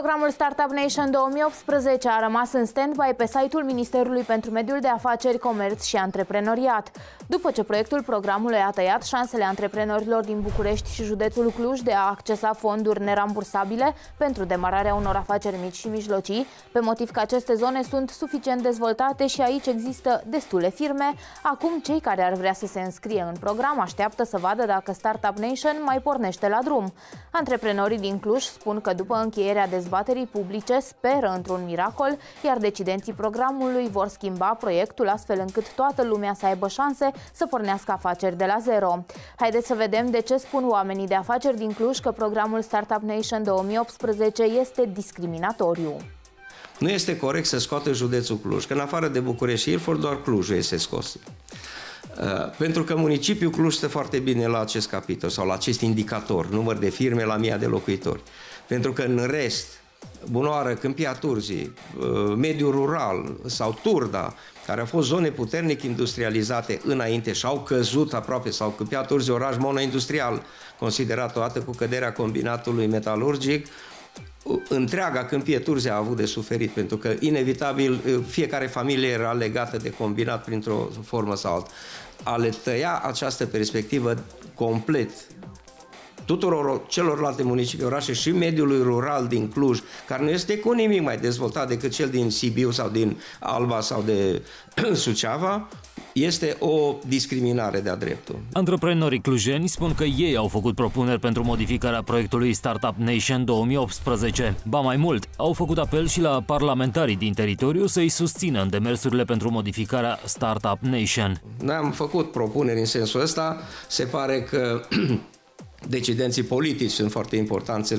Programul Startup Nation 2018 a rămas în stand-by pe site-ul Ministerului pentru Mediul de Afaceri, Comerț și Antreprenoriat. După ce proiectul programului a tăiat șansele antreprenorilor din București și județul Cluj de a accesa fonduri nerambursabile pentru demararea unor afaceri mici și mijlocii, pe motiv că aceste zone sunt suficient dezvoltate și aici există destule firme, acum cei care ar vrea să se înscrie în program așteaptă să vadă dacă Startup Nation mai pornește la drum. Antreprenorii din Cluj spun că după încheierea dezbaterii publice speră într-un miracol, iar decidenții programului vor schimba proiectul astfel încât toată lumea să aibă șanse să pornească afaceri de la zero. Haideți să vedem de ce spun oamenii de afaceri din Cluj că programul Startup Nation 2018 este discriminatoriu. Nu este corect să scoată județul Cluj, că în afară de București și Ilfov, doar Clujul este scos. Pentru că municipiul Cluj stă foarte bine la acest capitol sau la acest indicator, număr de firme la 1000 de locuitori. Pentru că în rest, Bunoară, Câmpia Turzii, mediul rural sau Turda, care au fost zone puternic industrializate înainte și au căzut aproape, sau Câmpia Turzii, oraș monoindustrial, considerat odată cu căderea combinatului metalurgic, întreaga Câmpie Turzii a avut de suferit, pentru că inevitabil fiecare familie era legată de combinat printr-o formă sau altă. A le tăia această perspectivă complet tuturor celorlalte municipii, orașe și mediului rural din Cluj, care nu este cu nimic mai dezvoltat decât cel din Sibiu sau din Alba sau de Suceava, este o discriminare de-a dreptul. Antreprenorii clujeni spun că ei au făcut propuneri pentru modificarea proiectului Startup Nation 2018. Ba mai mult, au făcut apel și la parlamentarii din teritoriu să-i susțină în demersurile pentru modificarea Startup Nation. Noi am făcut propuneri în sensul ăsta. Se pare că decidenții politici sunt foarte importanți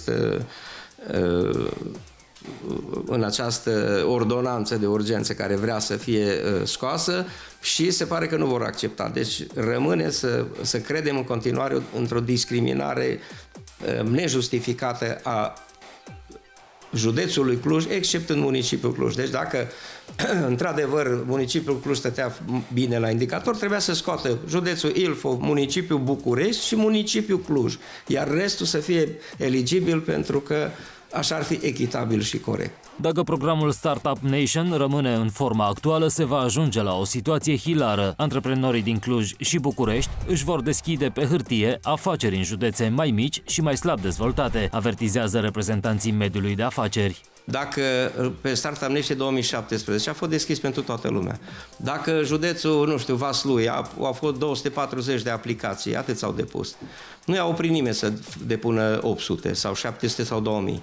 în această ordonanță de urgență care vrea să fie scoasă și se pare că nu vor accepta. Deci rămâne să credem în continuare într-o discriminare nejustificată a județului Cluj, except în municipiul Cluj. Deci dacă într-adevăr municipiul Cluj stătea bine la indicator, trebuia să scoată județul Ilfov, municipiul București și municipiul Cluj, iar restul să fie eligibil, pentru că așa ar fi echitabil și corect. Dacă programul Startup Nation rămâne în forma actuală, se va ajunge la o situație hilară. Antreprenorii din Cluj și București își vor deschide pe hârtie afaceri în județe mai mici și mai slab dezvoltate, avertizează reprezentanții mediului de afaceri. Dacă pe Startup Nation 2017 a fost deschis pentru toată lumea, dacă județul, nu știu, Vaslui au fost 240 de aplicații, atât s-au depus. Nu i-a oprit nimeni să depună 800 sau 700 sau 2000.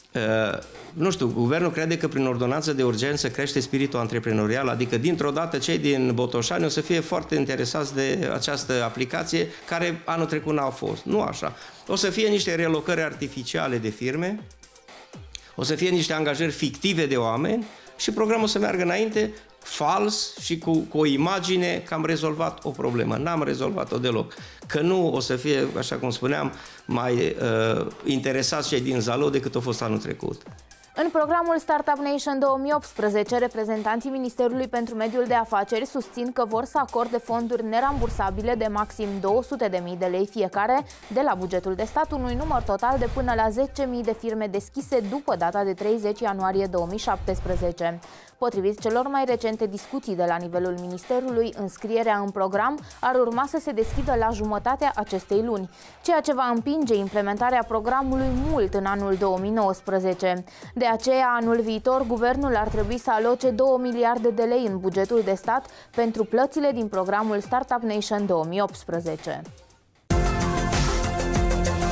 Nu știu, guvernul crede că prin ordonanță de urgență crește spiritul antreprenorial, adică dintr-o dată cei din Botoșani o să fie foarte interesați de această aplicație care anul trecut n-au fost. Nu așa. O să fie niște relocări artificiale de firme, o să fie niște angajări fictive de oameni și programul să meargă înainte fals și cu o imagine că am rezolvat o problemă. N-am rezolvat-o deloc. Că nu o să fie, așa cum spuneam, mai interesați cei din Zalău decât a fost anul trecut. În programul Startup Nation 2018, reprezentanții Ministerului pentru Mediul de Afaceri susțin că vor să acorde fonduri nerambursabile de maxim 200.000 de lei fiecare de la bugetul de stat, unui număr total de până la 10.000 de firme deschise după data de 30 ianuarie 2017. Potrivit celor mai recente discuții de la nivelul Ministerului, înscrierea în program ar urma să se deschidă la jumătatea acestei luni, ceea ce va împinge implementarea programului mult în anul 2019. De aceea, anul viitor, guvernul ar trebui să aloce 2 miliarde de lei în bugetul de stat pentru plățile din programul Startup Nation 2018.